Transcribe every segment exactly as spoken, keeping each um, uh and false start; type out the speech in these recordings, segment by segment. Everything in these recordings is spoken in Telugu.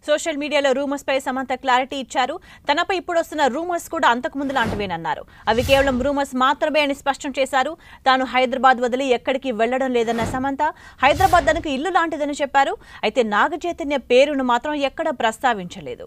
సోషల్ మీడియాలో రూమర్స్ పై సమంత క్లారిటీ ఇచ్చారు. తనపై ఇప్పుడు వస్తున్న రూమర్స్ కూడా అంతకు ముందు లాంటివేనన్నారు. అవి కేవలం రూమర్స్ మాత్రమే అని స్పష్టం చేశారు. తాను హైదరాబాద్ వదిలి ఎక్కడికి వెళ్లడం లేదన్న సమంత హైదరాబాద్ తనకు ఇల్లు లాంటిదని చెప్పారు. అయితే నాగ చైతన్య పేరును మాత్రం ఎక్కడ ప్రస్తావించలేదు.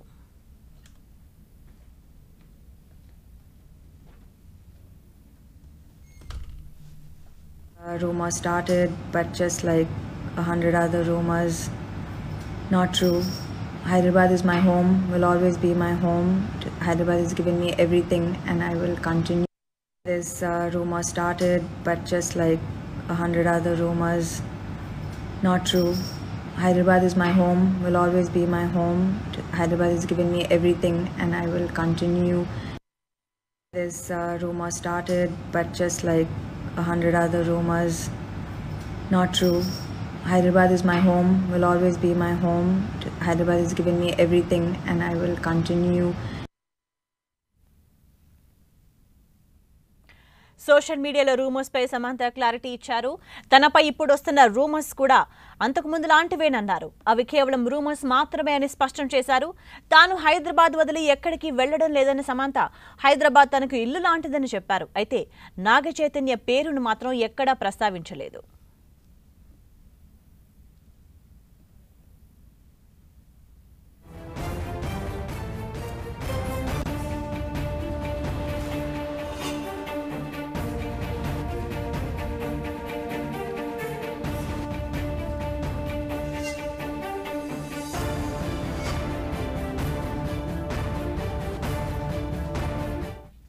A rumor started, but just like a hundred other rumors, not true. Hyderabad is my home, will always be my home. Hyderabad has given me everything and I will continue. This uh, rumor started, but just like a hundred other rumors, not true. Hyderabad is my home, will always be my home. Hyderabad has given me everything and I will continue. This uh, rumor started, but just like a hundred other rumors, not true. Hyderabad is my home, will always be my home. Hyderabad has given me everything and I will continue. Social మీడియాలో రూమర్స్ పై సమంత క్లారిటీ ఇచ్చారు. తనపై ఇప్పుడు వస్తున్న రూమర్స్ కూడా అంతకు ముందు లాంటివేనన్నారు. అవి కేవలం రూమర్స్ మాత్రమే అని స్పష్టం చేశారు. తాను హైదరాబాద్ వదిలి ఎక్కడికి వెళ్లడం లేదని సమంత హైదరాబాద్ తనకు ఇల్లు లాంటిదని చెప్పారు. అయితే నాగ చైతన్య పేరును మాత్రం ఎక్కడా ప్రస్తావించలేదు.